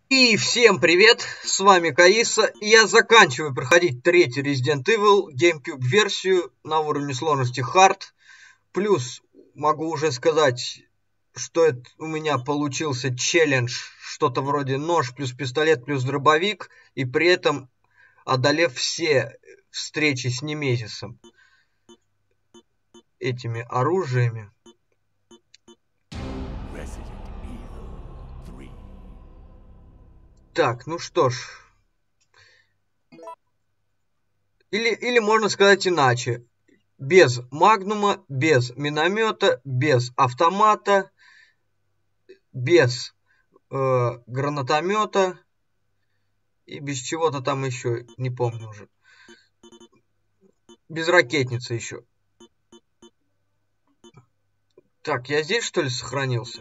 И всем привет, с вами Каиса, и я заканчиваю проходить третий Resident Evil, GameCube версию на уровне сложности Hard. Плюс могу уже сказать, что это у меня получился челлендж, что-то вроде нож плюс пистолет плюс дробовик, и при этом одолев все встречи с Немезисом этими оружиями. Так, ну что ж. Или можно сказать иначе. Без магнума, без миномета, без автомата, без гранатомета и без чего-то там еще, не помню уже. Без ракетницы еще. Так, я здесь что ли сохранился?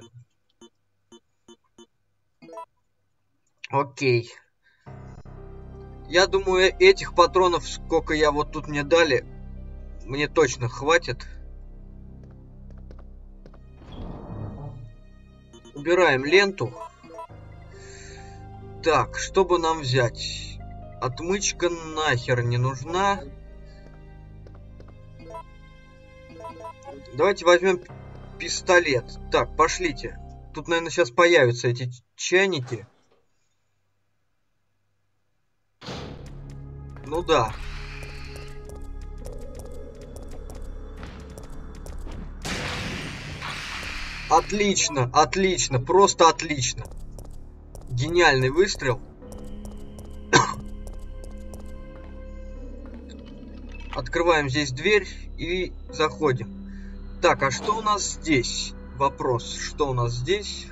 Окей. Я думаю, этих патронов, сколько я вот тут мне дали, мне точно хватит. Убираем ленту. Так, чтобы нам взять? Отмычка нахер не нужна. Давайте возьмем пистолет. Так, пошлите. Тут, наверное, сейчас появятся эти чайники. Ну да. Отлично, отлично, просто отлично. Гениальный выстрел. Открываем здесь дверь и заходим. Так, а что у нас здесь? Вопрос, что у нас здесь?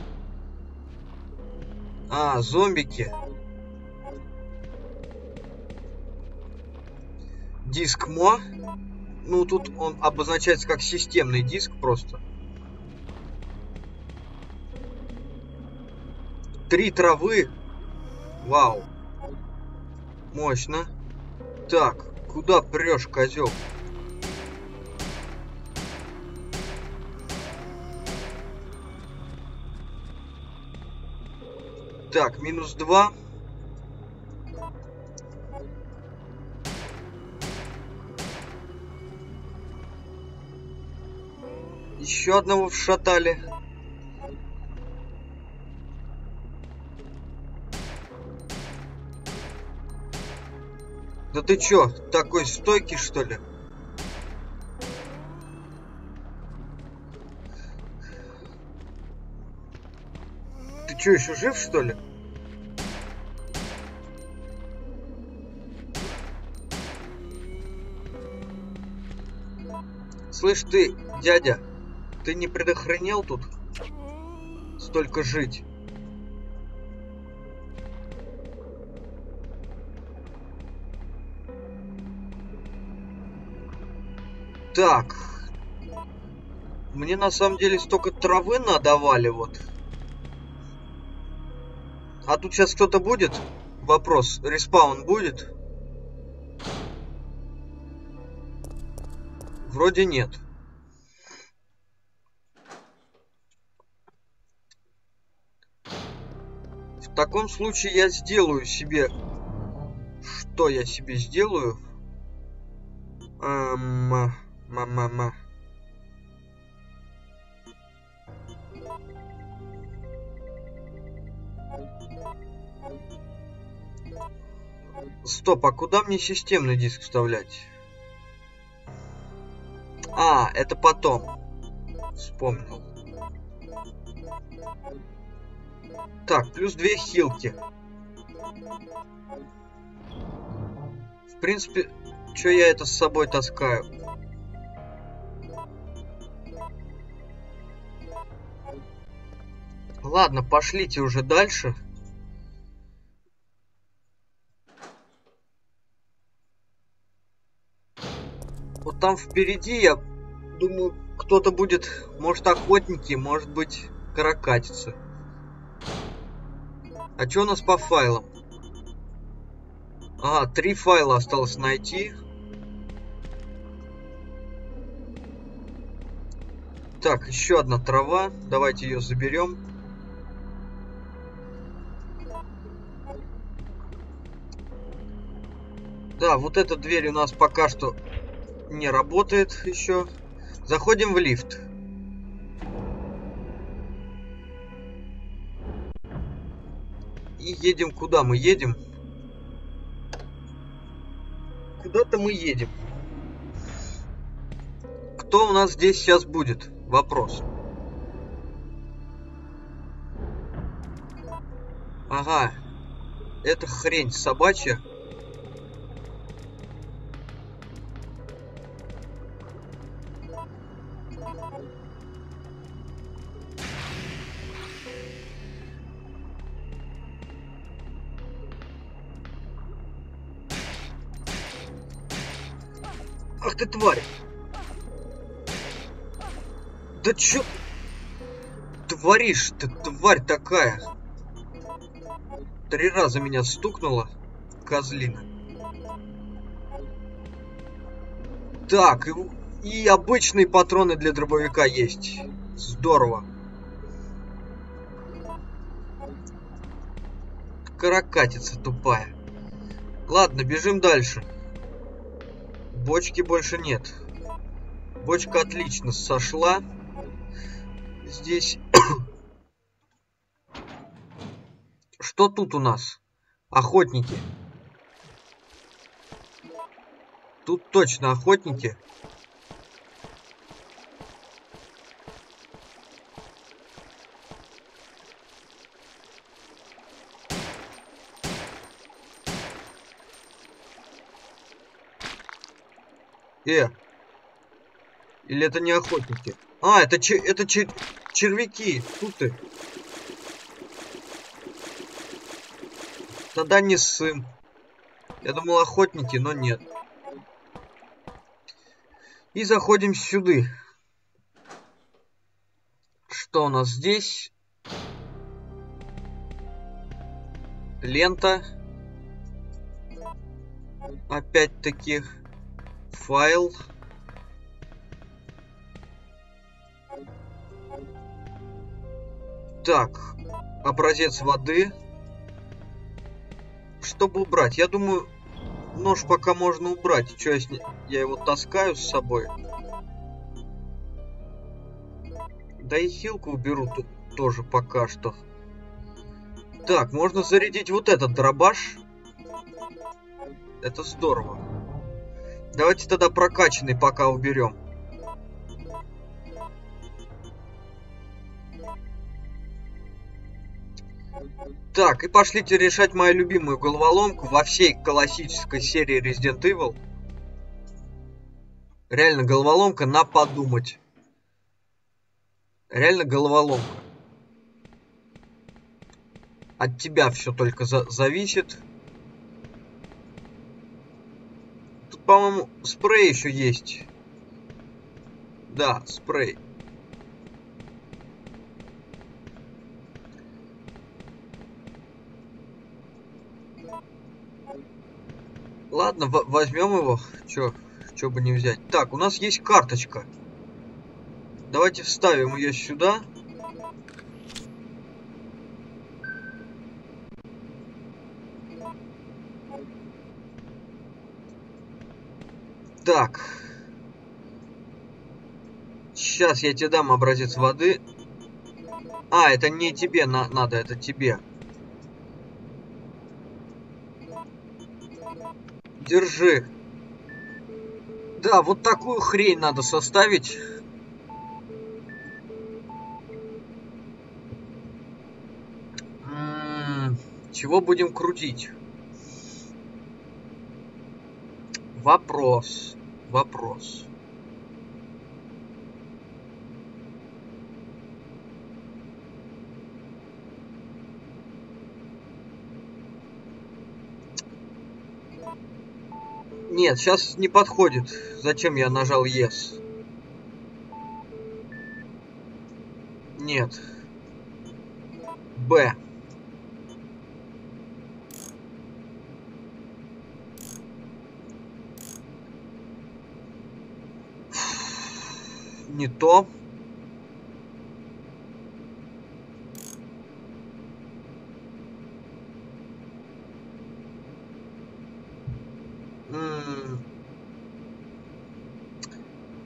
А, зомбики. Диск МО. Ну, тут он обозначается как системный диск просто. 3 травы. Вау. Мощно. Так, куда прешь, козел? Так, -2. Еще одного вшатали. Да ты чё, такой стойкий, что ли? Ты чё, еще жив, что ли? Слышь ты, дядя, ты не предохранил тут столько жить? Так. Мне на самом деле столько травы надавали вот. А тут сейчас кто-то будет? Вопрос. Респаун будет? Вроде нет. В таком случае я сделаю себе... Что я себе сделаю? Стоп, а куда мне системный диск вставлять? А, это потом. Вспомнил. Так, плюс 2 хилки. В принципе, что я это с собой таскаю? Ладно, пошлите уже дальше. Вот там впереди, я думаю, кто-то будет, может, охотники, может быть, каракатицы. А что у нас по файлам? Ага, 3 файла осталось найти. Так, еще одна трава. Давайте ее заберем. Да, вот эта дверь у нас пока что не работает еще. Заходим в лифт. И едем куда мы едем? Куда-то мы едем. Кто у нас здесь сейчас будет? Вопрос. Ага. Это хрень собачья. Ах ты тварь! Да чё творишь ты, тварь такая? 3 раза меня стукнула, козлина. Так, и обычные патроны для дробовика есть. Здорово. Каракатица тупая. Ладно, бежим дальше. Бочки больше нет. Бочка отлично сошла. Здесь... Что тут у нас? Охотники. Тут точно охотники. Или это не охотники? А, это червяки. Тут ты. Тогда не ссым. Я думал охотники, но нет. И заходим сюда. Что у нас здесь? Лента. Опять-таки файл. Так, образец воды. Чтобы убрать, я думаю, нож пока можно убрать. Что я его таскаю с собой? Да и хилку уберу тут тоже пока что. Так, можно зарядить вот этот дробаш. Это здорово. Давайте тогда прокачанный пока уберем. Так, и пошлите решать мою любимую головоломку во всей классической серии Resident Evil. Реально головоломка на подумать. Реально головоломка. От тебя все только зависит. Тут, по-моему, спрей еще есть. Да, спрей. Ладно, возьмем его. Чё бы не взять. Так, у нас есть карточка. Давайте вставим ее сюда. Так. Сейчас я тебе дам образец воды. А, это не тебе надо, это тебе. Держи. Да, вот такую хрень надо составить. Чего будем крутить? Вопрос. Нет, сейчас не подходит. Зачем я нажал Yes? Нет. Б. Не то.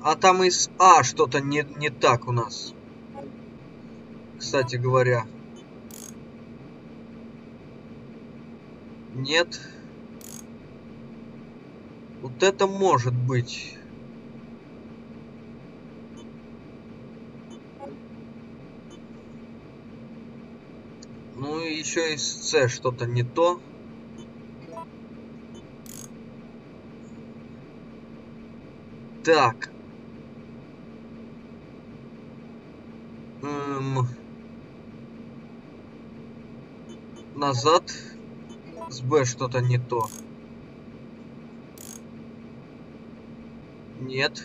А там из А что-то не так у нас. Кстати говоря. Нет. Вот это может быть. Ну и еще из С что-то не то. Так. Назад. С Б что-то не то. Нет.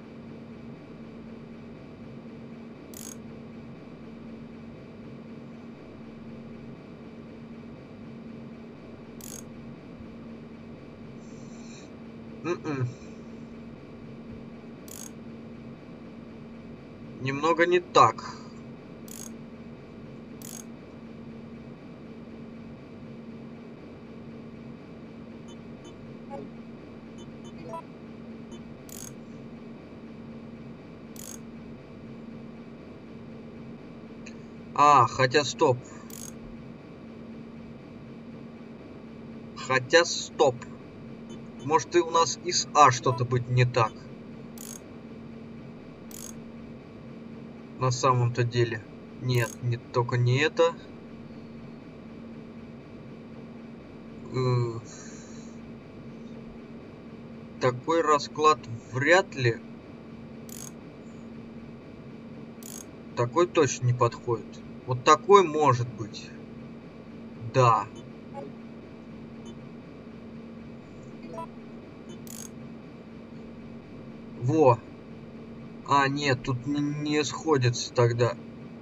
Немного не так. Хотя стоп. Может и у нас из А что-то быть не так. На самом-то деле. Нет, только не это. Такой расклад вряд ли. Такой точно не подходит. Вот такой может быть. Да. Во. Нет, тут не сходится тогда.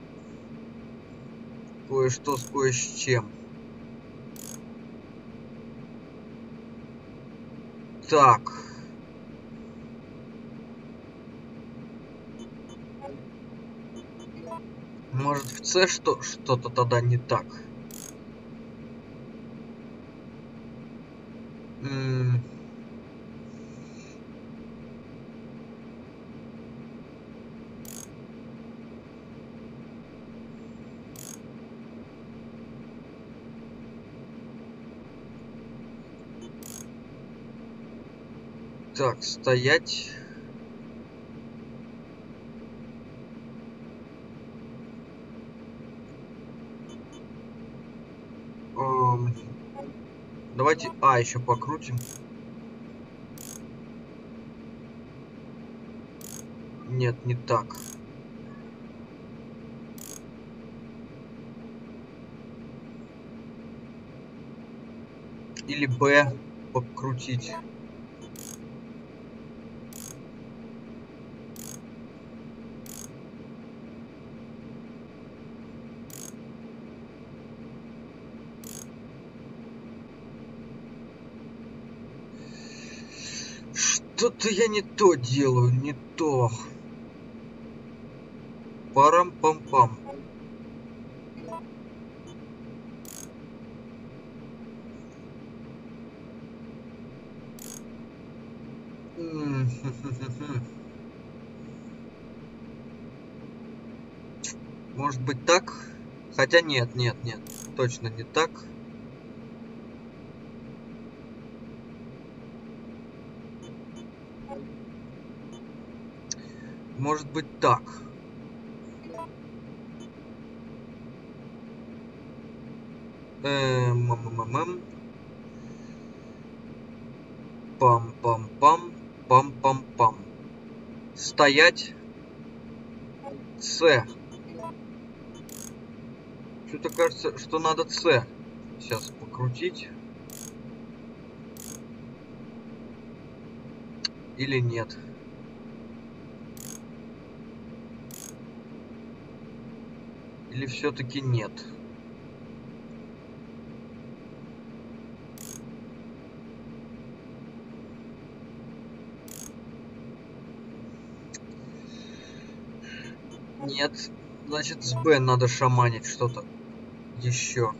Кое-что с кое с чем. Так. Может в С что-то тогда не так. Так, стоять. Давайте еще покрутим. Нет, не так. Или Б покрутить. Что-то я не то делаю, не то. Парам-пам-пам. Может быть так? Хотя нет, точно не так. Может быть так. Пам-пам-пам, пам-пам-пам. Стоять. С. Что-то кажется, что надо С. Сейчас покрутить. Или нет. Или все-таки нет. Нет. Значит, с Б надо шаманить что-то еще.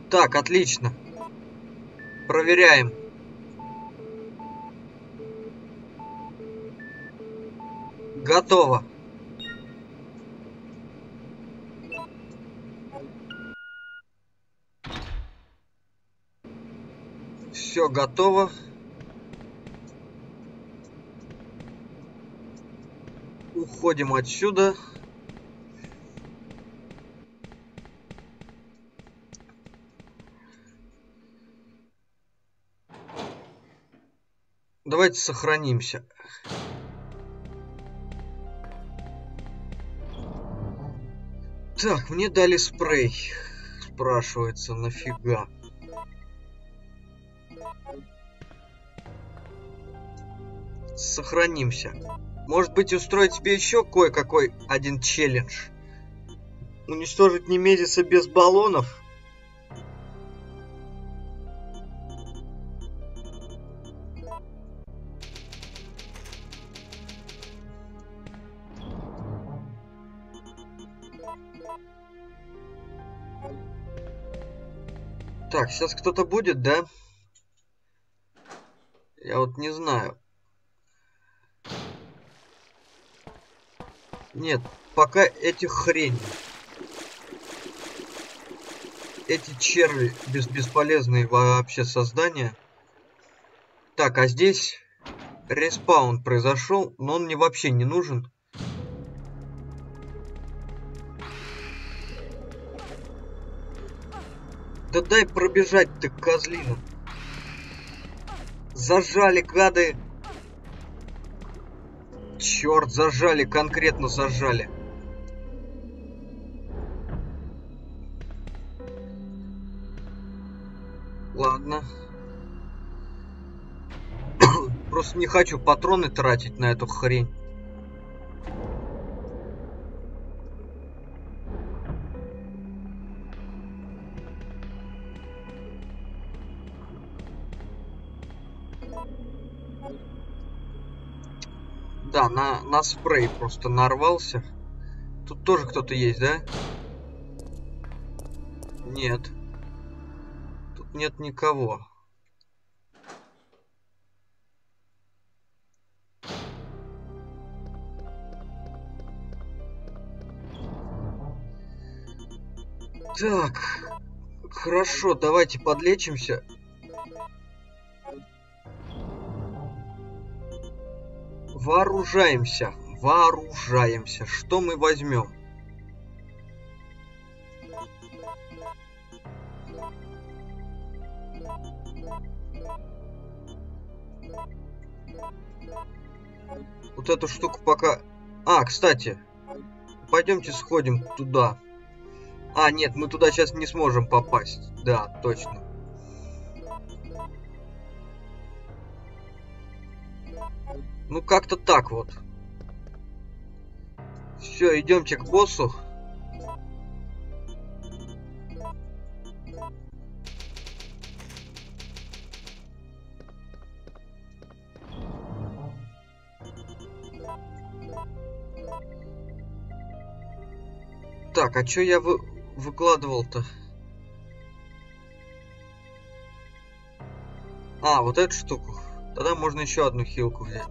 Так, отлично. Проверяем. Готово. Все готово. Уходим отсюда. Давайте сохранимся. Так, мне дали спрей. Спрашивается, нафига? Сохранимся. Может быть, устроить себе еще кое-какой один челлендж? Уничтожить Немезиса без баллонов? Так, сейчас кто-то будет, да? Я вот не знаю. Нет, пока эти хрени. Эти черви бесполезные вообще создания. Так, а здесь респаун произошел, но он мне вообще не нужен. Да дай пробежать ты, козлина. Зажали, гады. Черт, зажали, конкретно зажали. Ладно. Просто не хочу патроны тратить на эту хрень. Да, на спрей просто нарвался. Тут тоже кто-то есть, да? Нет. Тут нет никого. Так. Хорошо, давайте подлечимся. Вооружаемся. Вооружаемся. Что мы возьмем? Вот эту штуку пока... А, кстати. Пойдемте сходим туда. А, нет, мы туда сейчас не сможем попасть. Да, точно. Ну, как-то так вот. Все, идемте к боссу. Так, а чё я выкладывал-то? А, вот эту штуку. Тогда можно еще одну хилку взять.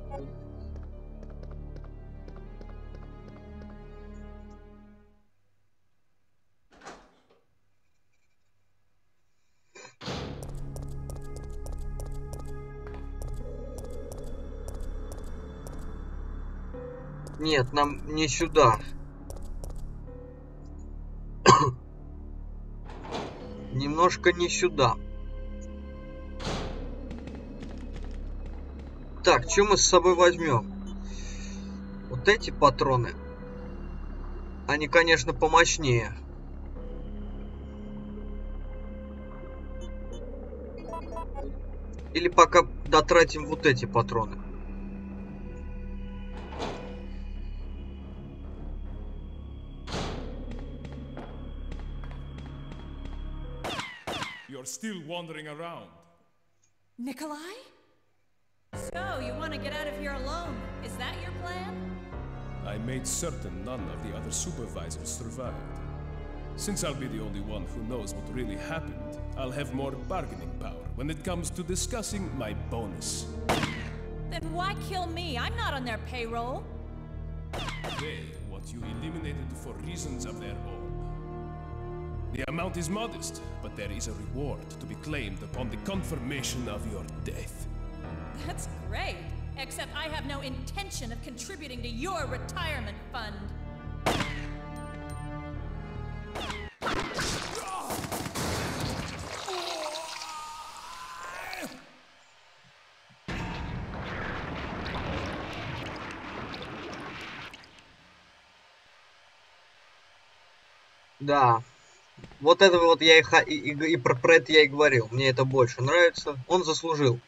Нет, нам не сюда. Немножко не сюда. Так, что мы с собой возьмем? Вот эти патроны. Они, конечно, помощнее. Или пока дотратим вот эти патроны. You're still wandering around. Nikolai? So, you want to get out of here alone? Is that your plan? I made certain none of the other supervisors survived. Since I'll be the only one who knows what really happened, I'll have more bargaining power when it comes to discussing my bonus. Then why kill me? I'm not on their payroll. They want you eliminated for reasons of their own. The amount is modest, but there is a reward to be claimed upon the confirmation of your death. That's great. Except I have no intention of contributing to your retirement fund. Да. Вот это вот я и про это я и говорил. Мне это больше нравится. Он заслужил.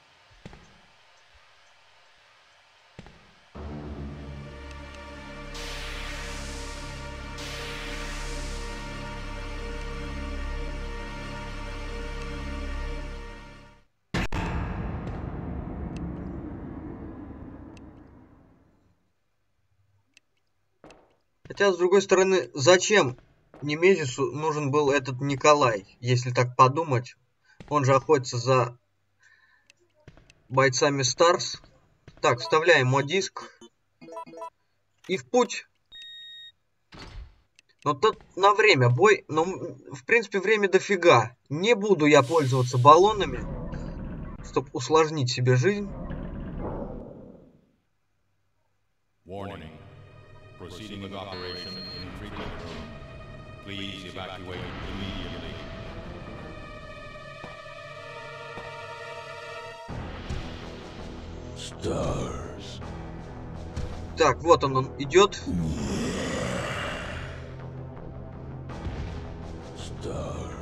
Хотя, с другой стороны, зачем Немезису нужен был этот Николай, если так подумать? Он же охотится за бойцами Старс. Так, вставляем модиск. И в путь. Но тут на время бой, но в принципе время дофига. Не буду я пользоваться баллонами, чтобы усложнить себе жизнь. Warning. Proceeding with operation in treatment room. Please evacuate immediately. Stars. Так, вот он идет. Stars.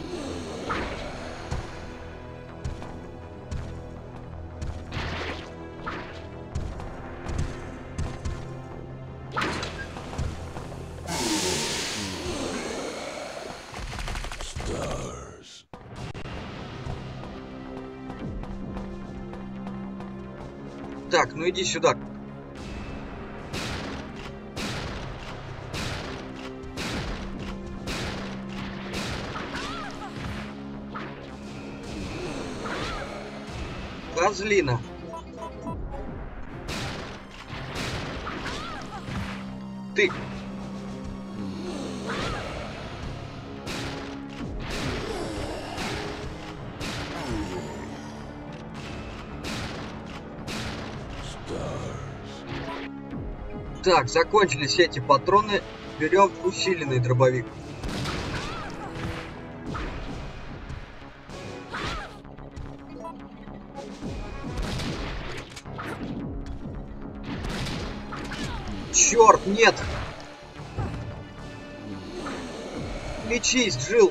Stars. Так, ну иди сюда. Козлина. Ты. Так, закончились эти патроны. Берем усиленный дробовик. Черт, нет! Лечись, Джилл!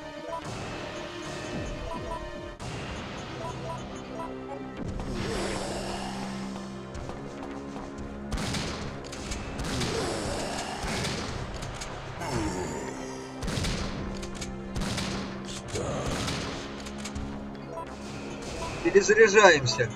Перезаряжаемся.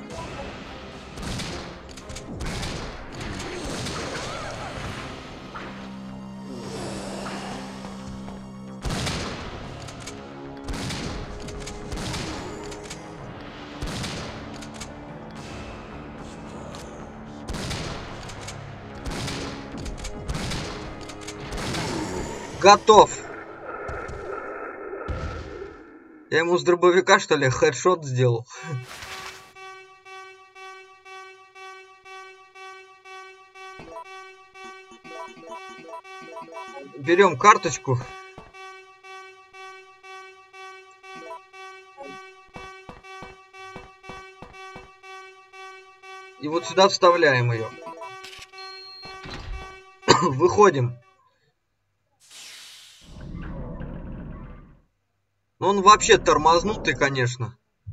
Готов. Я ему с дробовика, что ли, хедшот сделал? Берем карточку. И вот сюда вставляем ее. Выходим. Но он вообще тормознутый, конечно.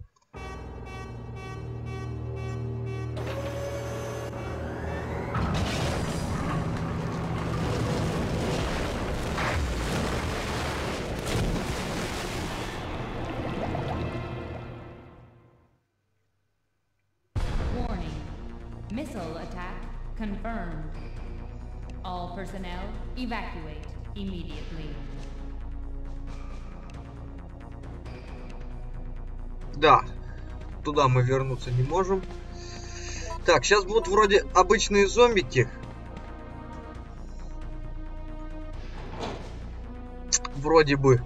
Warning. Missile attack confirmed. All personnel evacuate immediately. Да, туда мы вернуться не можем. Так, сейчас будут вроде обычные зомбики. Вроде бы.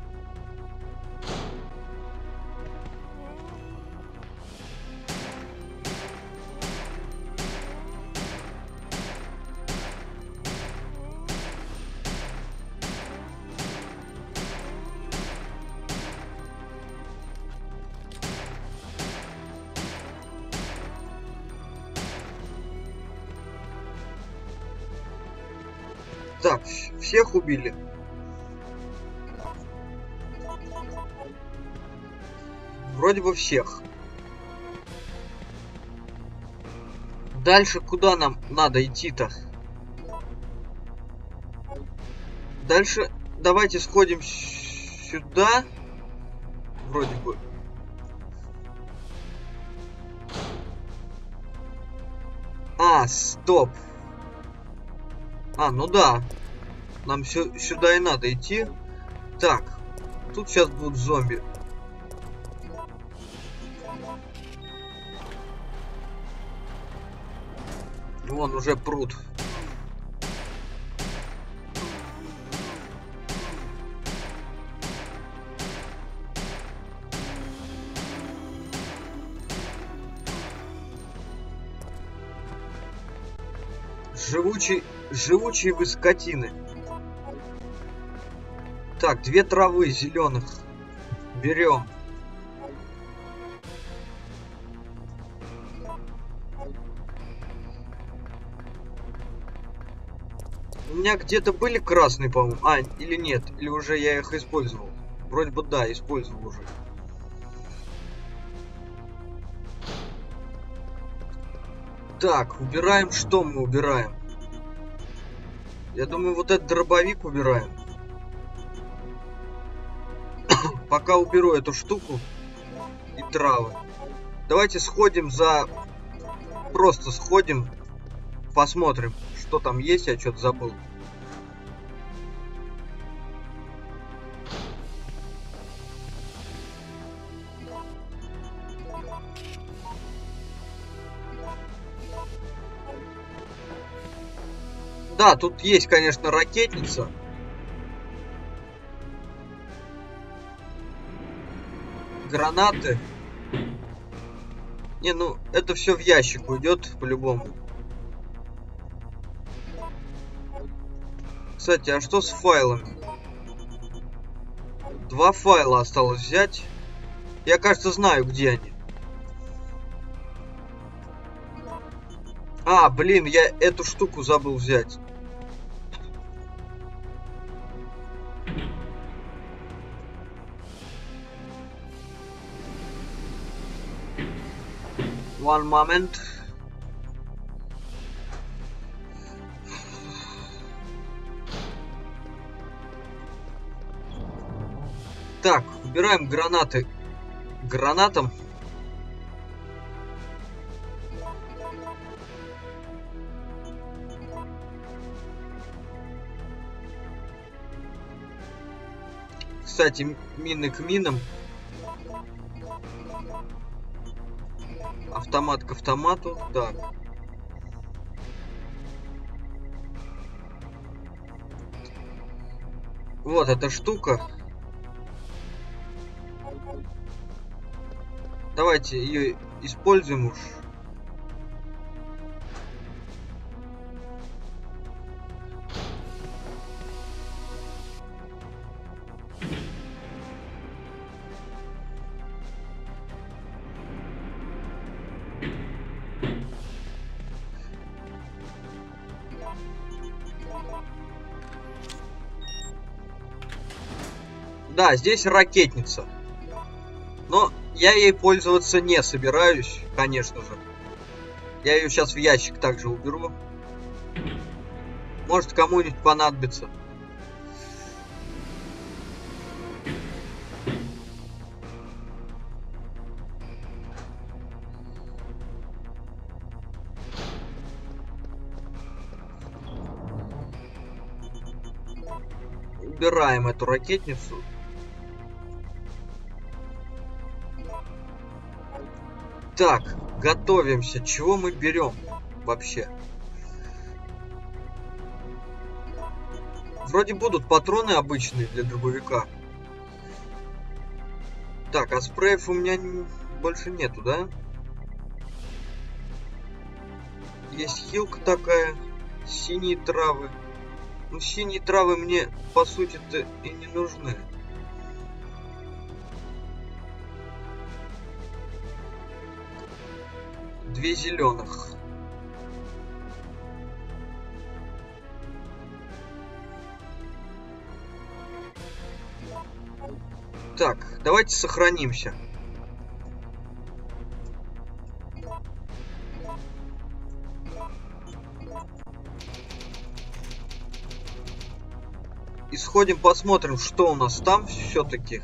Так, всех убили. Вроде бы всех. Дальше куда нам надо идти-то? Дальше давайте сходим сюда. Вроде бы. А, стоп. А, ну да. Нам сюда и надо идти. Так. Тут сейчас будут зомби. Вон уже пруд. Живучие вы скотины. Так, 2 травы зеленых. Берем. У меня где-то были красные, по-моему. А, или нет? Или уже я их использовал? Вроде бы да, использовал уже. Так, убираем. Что мы убираем? Я думаю, вот этот дробовик убираем. Пока уберу эту штуку и травы. Давайте сходим за... Просто сходим. Посмотрим, что там есть. Я что-то забыл. Да, тут есть, конечно, ракетница. Гранаты. Не, ну, это все в ящик уйдет по-любому. Кстати, а что с файлами? 2 файла осталось взять. Я, кажется, знаю, где они. А, блин, я эту штуку забыл взять. One moment. Так, убираем гранаты гранатом. Кстати, мины к минам. Автомат к автомату. Так. Вот эта штука. Давайте ее используем уж. Да, здесь ракетница. Но я ей пользоваться не собираюсь, конечно же. Я ее сейчас в ящик также уберу. Может, кому-нибудь понадобится. Убираем эту ракетницу. Так, готовимся. Чего мы берем вообще? Вроде будут патроны обычные для дробовика. Так, а спреев у меня больше нету, да? Есть хилка такая. Синие травы. Ну, синие травы мне, по сути-то, и не нужны. Две зеленых. Так, давайте сохранимся. И сходим, посмотрим, что у нас там все-таки.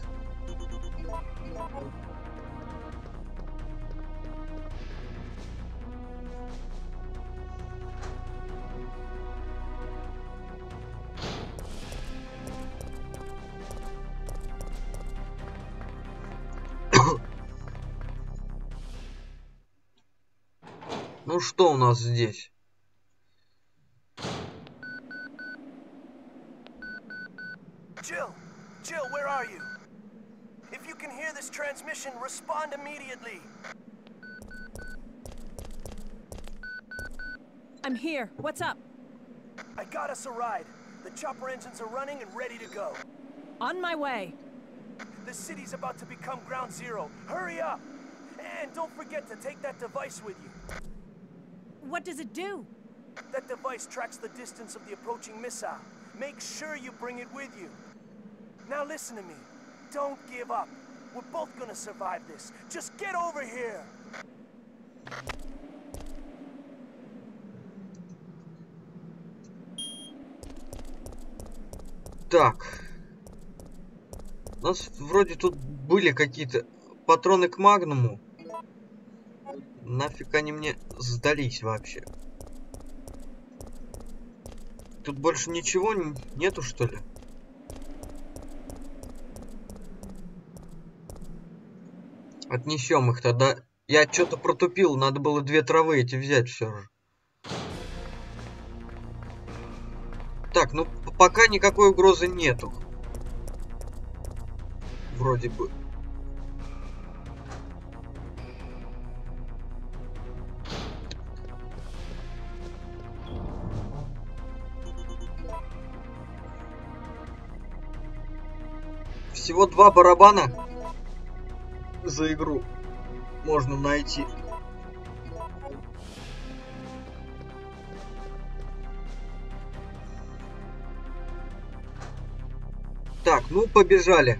Ну что у нас здесь? Jill, where are you? If you can hear this transmission, respond immediately. I'm here. What's up? I got us a ride. The chopper engines are running and ready to go. On my way. The city's about to become ground zero. Hurry up! And don't forget to take that device with you. What does it do? That device tracks the distance of the approaching missile. Make sure you bring it with you. Now listen to me. Don't give up. We're both gonna survive this. Just get over here! Так. У нас вроде тут были какие-то патроны к магнуму. Нафиг они мне сдались вообще? Тут больше ничего нету, что ли? Отнесем их тогда. Я что-то протупил, надо было 2 травы эти взять все же. Так, ну пока никакой угрозы нету. Вроде бы. Всего 2 барабана за игру можно найти. Так, ну побежали.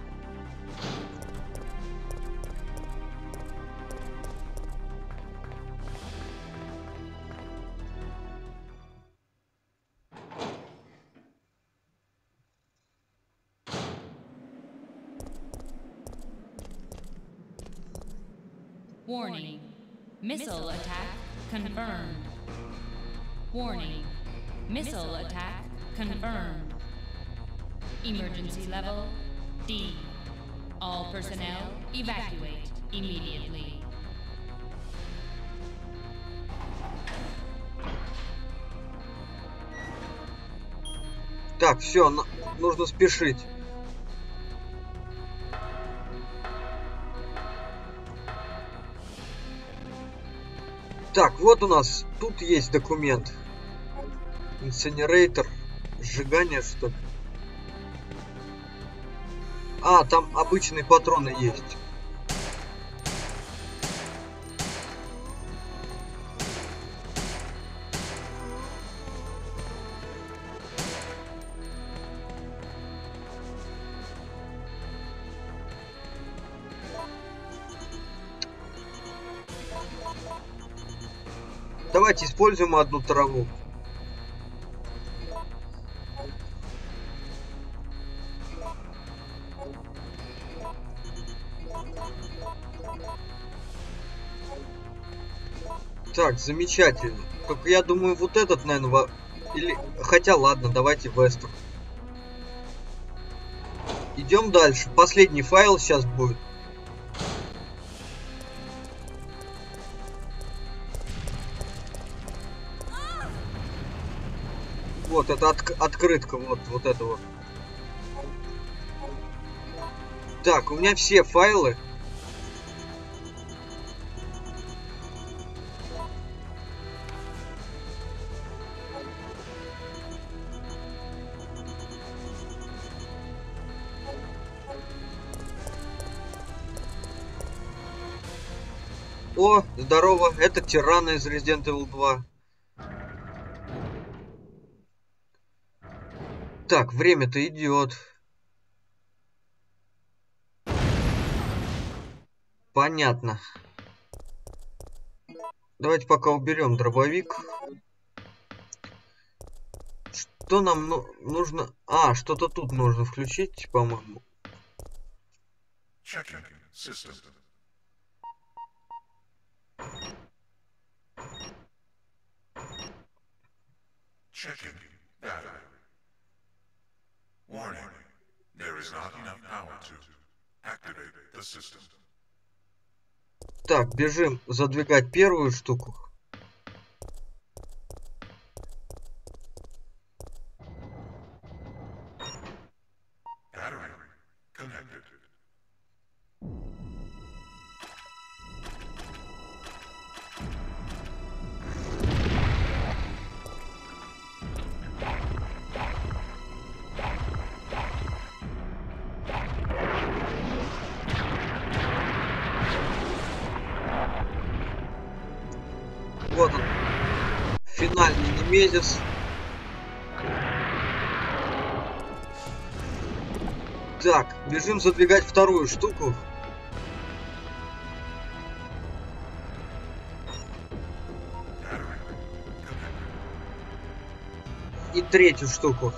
Warning. Missile attack confirmed. Warning. Missile attack confirmed. Emergency level D. All personnel evacuate immediately. Так, все, нужно спешить. Так, вот у нас тут есть документ. Инсинерейтор. Сжигание, что ли? А, там обычные патроны есть. Давайте используем одну траву. Так, замечательно. Только я думаю, вот этот, наверное, или... Хотя, ладно, давайте Вестер. Идем дальше. Последний файл сейчас будет. Вот, это открытка, вот это вот. Так, у меня все файлы. О, здорово, это тираны из Resident Evil 2. Так, время-то идет. Понятно. Давайте пока уберем дробовик. Что нам нужно? А, что-то тут нужно включить, по-моему. Checking battery. Warning, there is not enough power to activate the system. Так, бежим задвигать первую штуку. Battery connected. Вот он, финальный немезис. Так, бежим задвигать вторую штуку. И третью штуку.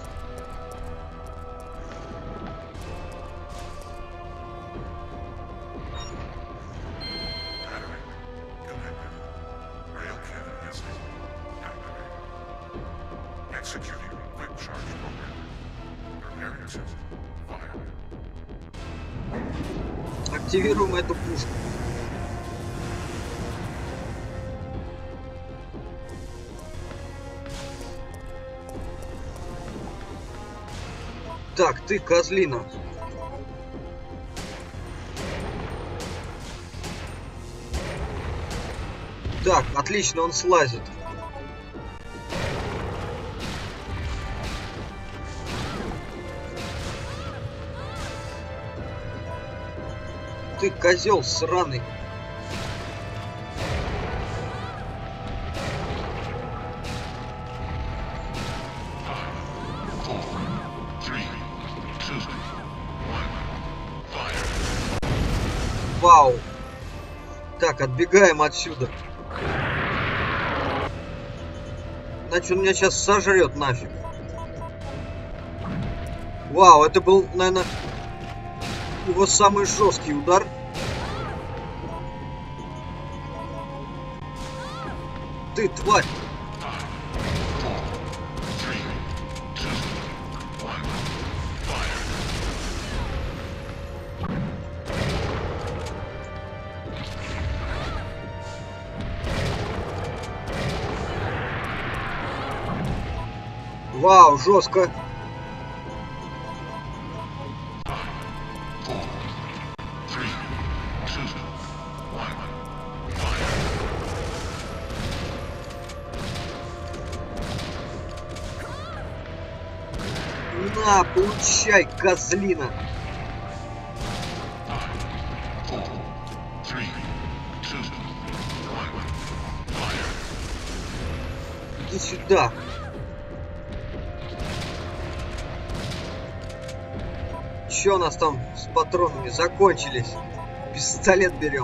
Активируем эту пушку. Так, ты, козлина. Так, отлично, он слазит. Ты, козел сраный. Вау. Так, отбегаем отсюда. Иначе он меня сейчас сожрет нафиг. Вау, это был, наверное, его самый жесткий удар. Ты, тварь. Вау, жестко. На, получай, козлина. Иди сюда. Че у нас там с патронами закончились? Пистолет берем.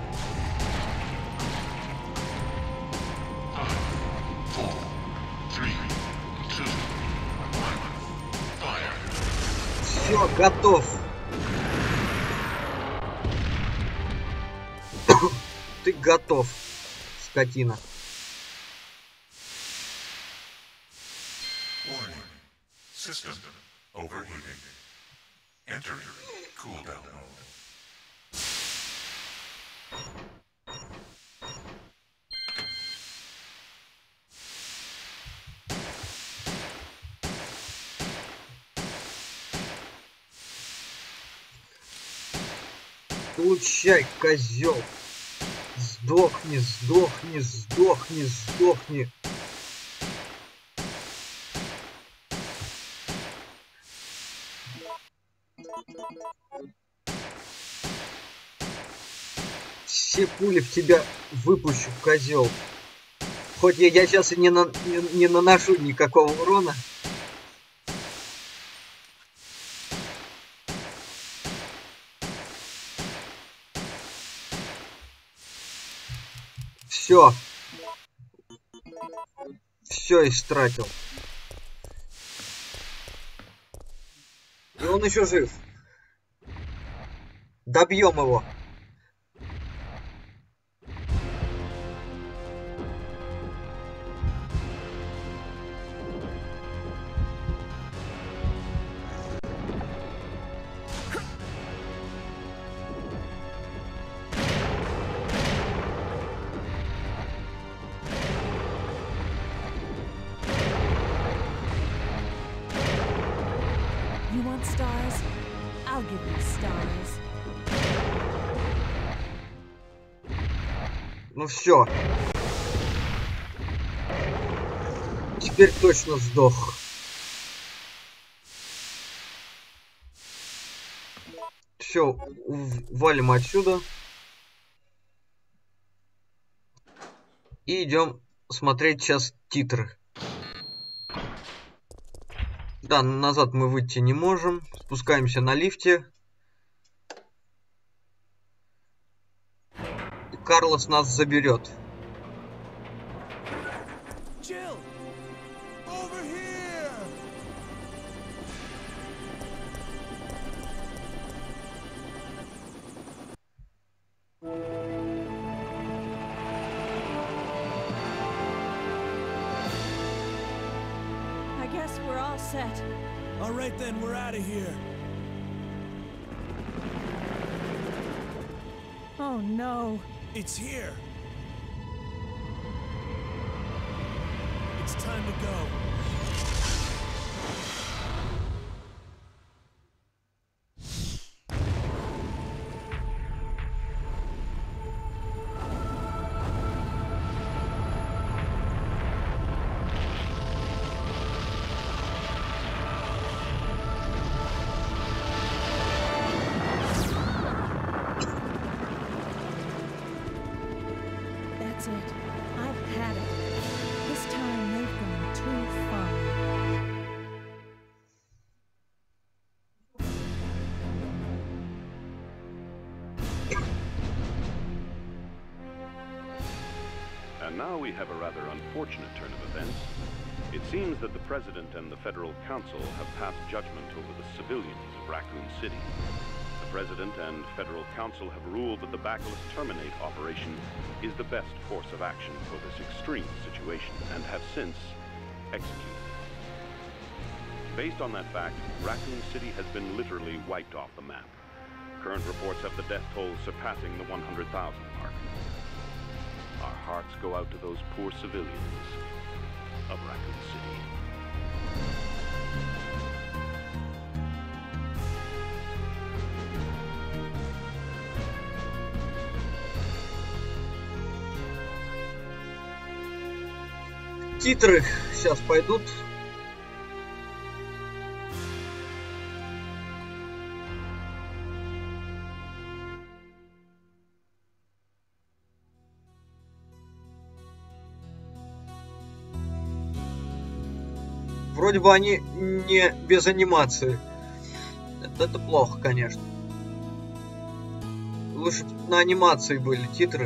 Все, готов. Ты готов, скотина. Warning. System overheating. Enter cooldown mode. Получай, козел. Сдохни, сдохни, сдохни, сдохни. Все пули в тебя выпущу, козел. Хоть я сейчас и не наношу никакого урона. Все. Все истратил. И он еще жив. Добьем его. Stars? I'll give you stars. Ну все. Теперь точно сдох. Все, валим отсюда. И идем смотреть сейчас титры. Да, назад мы выйти не можем. Спускаемся на лифте. И Карлос нас заберет. Jill, over here. I guess we're all set. All right then, we're out of here. Oh no. It's here. It's time to go. That's it. I've had it. This time they've gone too far. And now we have a rather unfortunate turn of events. It seems that the President and the Federal Council have passed judgment over the civilians of Raccoon City. The President and Federal Council have ruled that the Bacillus Terminate operation is the best course of action for this extreme situation, and have since executed. Based on that fact, Raccoon City has been literally wiped off the map. Current reports have the death toll surpassing the 100,000 mark. Our hearts go out to those poor civilians of Raccoon City. Титры сейчас пойдут. Вроде бы они не без анимации. Это плохо, конечно. Лучше бы на анимации были титры.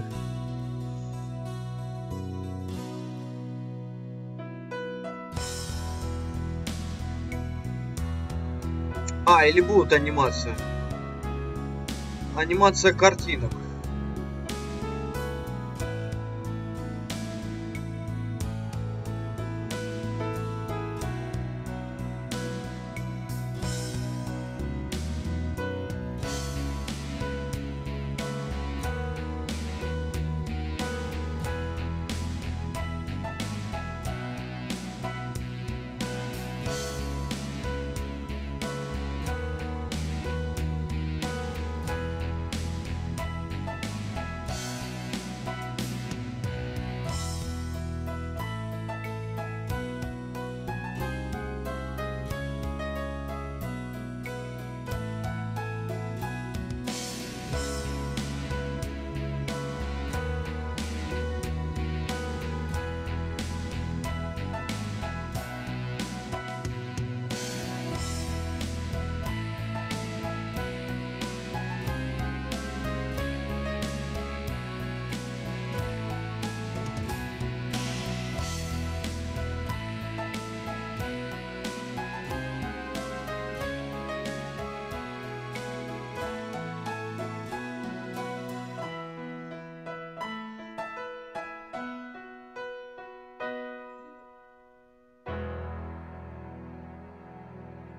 Или будут анимация. Анимация картинок.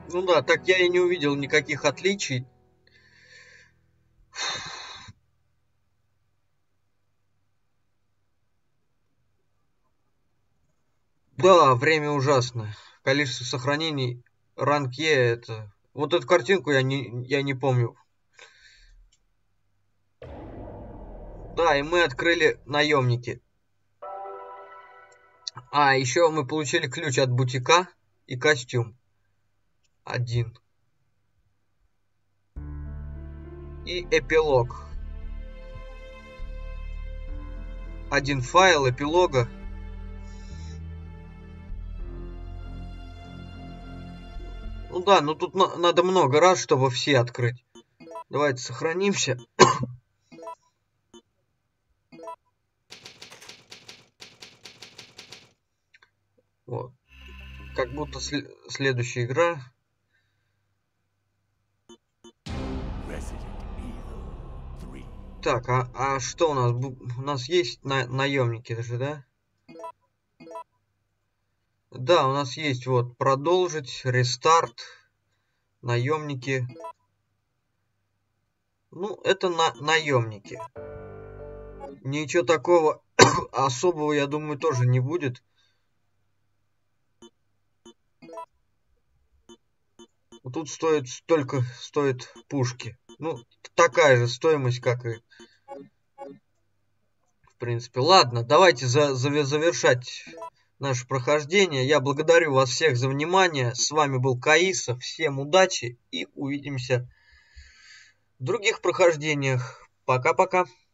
Ну да, так я и не увидел никаких отличий. Да, время ужасное. Количество сохранений. Ранг Е это... Вот эту картинку я не помню. Да, и мы открыли наемники. А, еще мы получили ключ от бутика и костюм. 1. И эпилог. 1 файл эпилога. Ну да, но тут надо много раз, чтобы все открыть. Давайте сохранимся. Вот. Как будто следующая игра. Так, а что у нас? У нас есть наемники даже, да? Да, у нас есть вот продолжить, рестарт, наемники. Ну, это наемники. Ничего такого особого, я думаю, тоже не будет. Тут столько стоит пушки. Ну, такая же стоимость, как и... В принципе, ладно, давайте завершать наше прохождение. Я благодарю вас всех за внимание. С вами был Каиса. Всем удачи и увидимся в других прохождениях. Пока-пока.